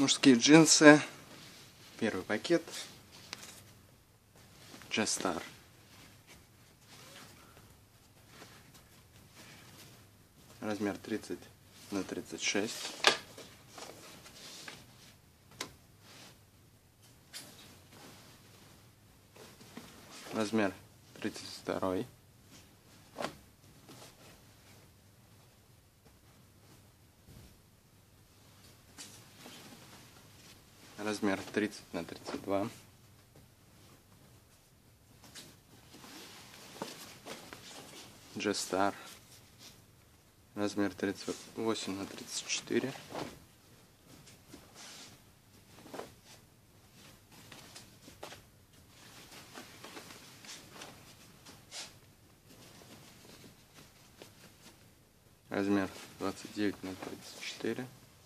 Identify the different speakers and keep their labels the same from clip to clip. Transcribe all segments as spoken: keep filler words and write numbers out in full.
Speaker 1: Мужские джинсы. Первый пакет. G-Star. Размер тридцать на тридцать шесть. Размер тридцать два. Размер тридцать на тридцать два. G-Star. Размер тридцать восемь на тридцать четыре. Размер двадцать девять на тридцать четыре.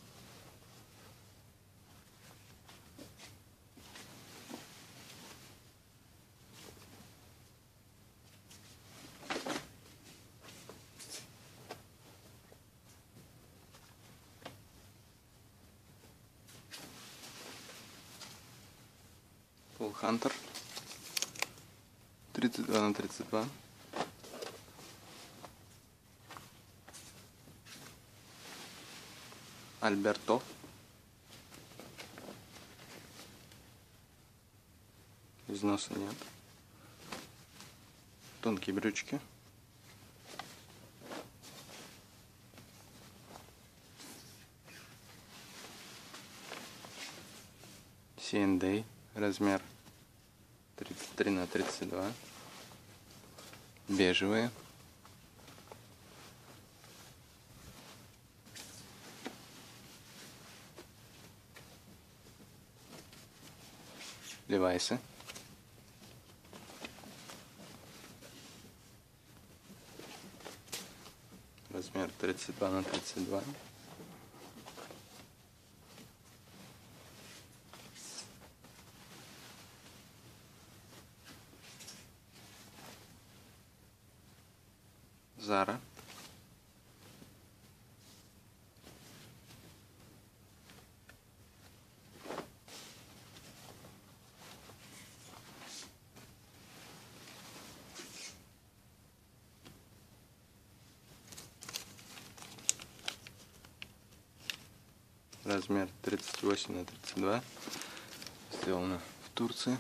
Speaker 1: Пол Хантер. тридцать два на тридцать два. Альберто. Износа нет. Тонкие брючки. си энд эй. Размер тридцать три на тридцать два. Бежевые. Левайсы. Размер тридцать два на тридцать два. Зара. Размер тридцать восемь на тридцать два. Сделано в Турции.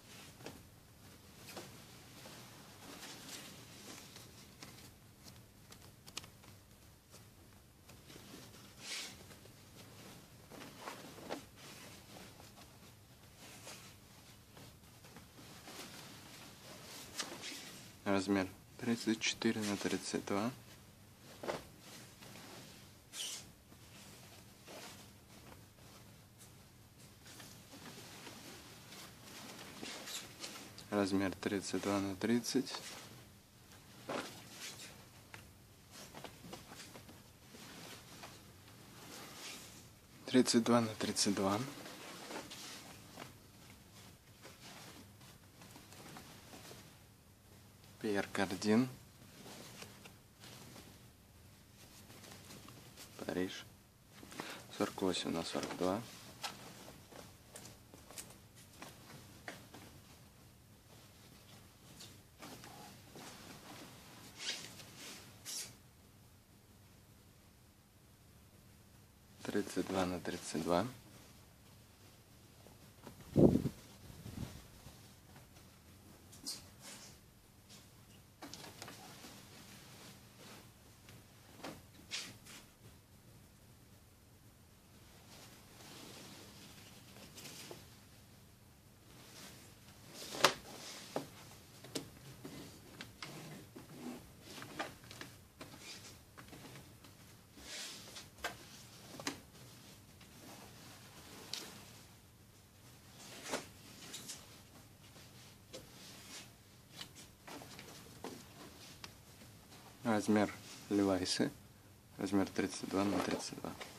Speaker 1: Размер тридцать четыре на тридцать два. Размер тридцать два на тридцать. тридцать два на тридцать два. Пьер Кардин. Париж. сорок восемь на сорок два. тридцать два на тридцать два. Размер Левайсы. Размер тридцать два на тридцать два.